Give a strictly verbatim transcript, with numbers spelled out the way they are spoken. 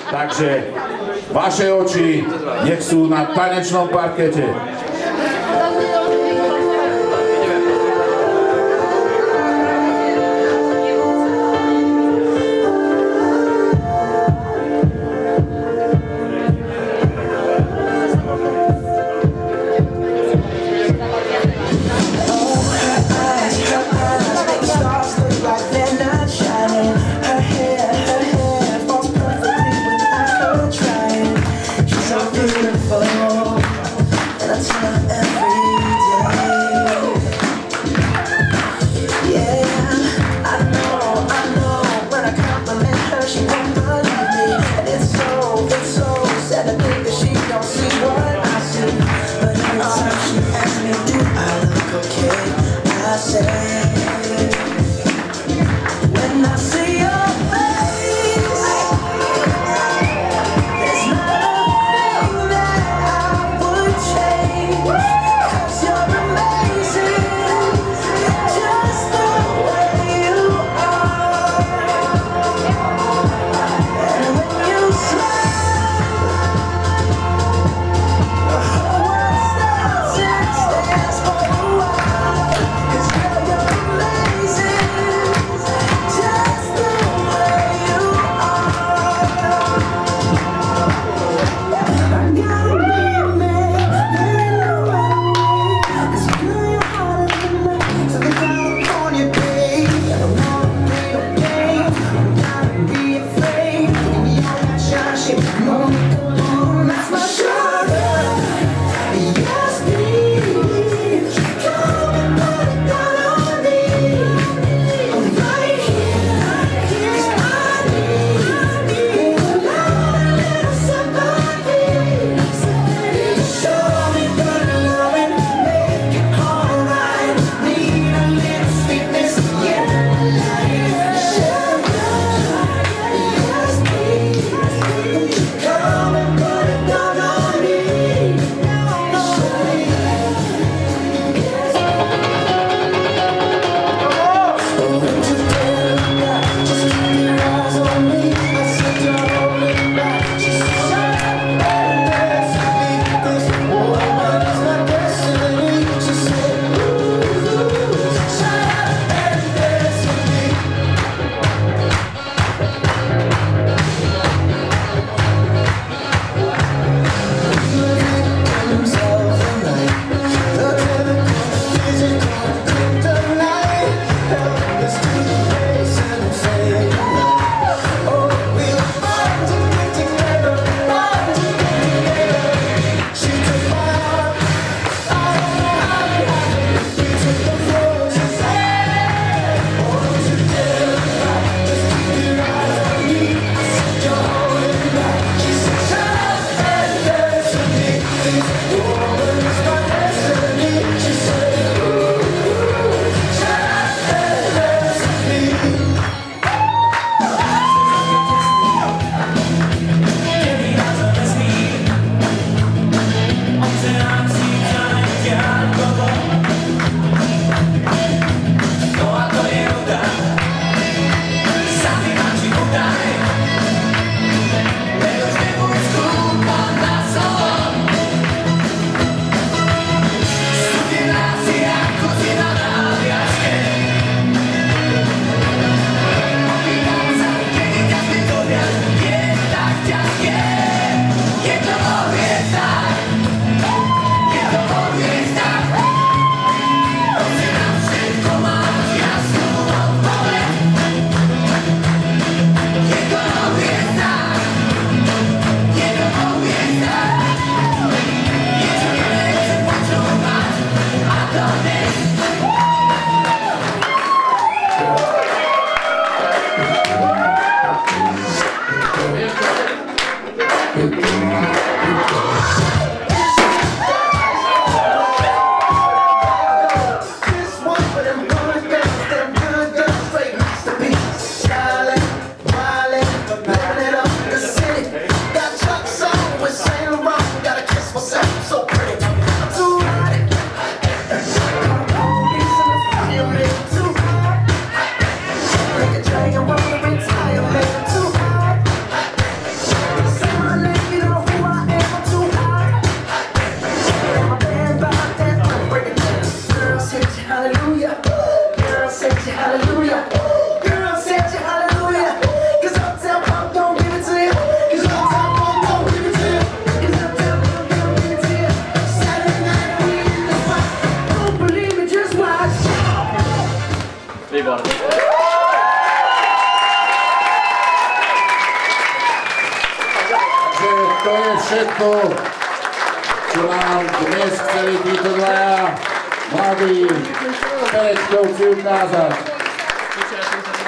Takže vaše oči nech sú na tanečnom parkete. hallelujah. Girls say hallelujah. Cause Uptown Funk don't give it to you. Cause Uptown Funk don't give it to you. Cause Uptown Funk don't give it to you. Saturday night we in the spot. Don't believe me, just watch. Výborné. To je všetko, čo nám dnes chceli títo dvaja mladí pereťkovci ukázať.